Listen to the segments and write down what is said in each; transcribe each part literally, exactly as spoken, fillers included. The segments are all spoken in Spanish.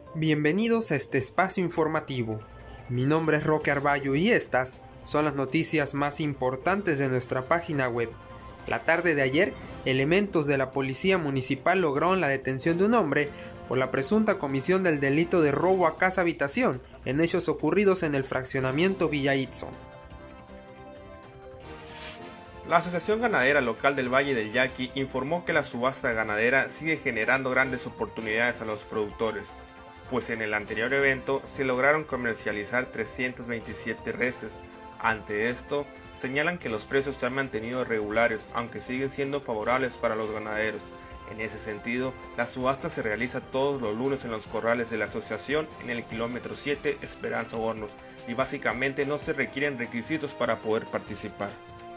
Bienvenidos a este espacio informativo. Mi nombre es Roque Arballo y estas son las noticias más importantes de nuestra página web. La tarde de ayer, elementos de la policía municipal lograron la detención de un hombre por la presunta comisión del delito de robo a casa habitación en hechos ocurridos en el fraccionamiento Villa Itzón. La Asociación Ganadera Local del Valle del Yaqui informó que la subasta ganadera sigue generando grandes oportunidades a los productores, pues en el anterior evento se lograron comercializar trescientas veintisiete reses. Ante esto, señalan que los precios se han mantenido regulares, aunque siguen siendo favorables para los ganaderos. En ese sentido, la subasta se realiza todos los lunes en los corrales de la asociación en el kilómetro siete Esperanza Hornos, y básicamente no se requieren requisitos para poder participar.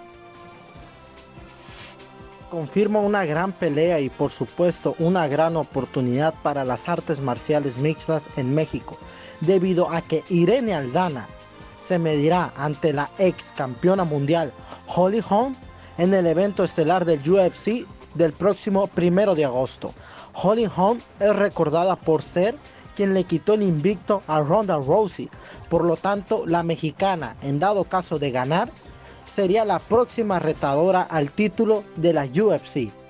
Confirma una gran pelea y por supuesto una gran oportunidad para las artes marciales mixtas en México, debido a que Irene Aldana se medirá ante la ex campeona mundial Holly Holm en el evento estelar del U F C del próximo primero de agosto. Holly Holm es recordada por ser quien le quitó el invicto a Ronda Rousey, por lo tanto la mexicana, en dado caso de ganar, sería la próxima retadora al título de la U F C.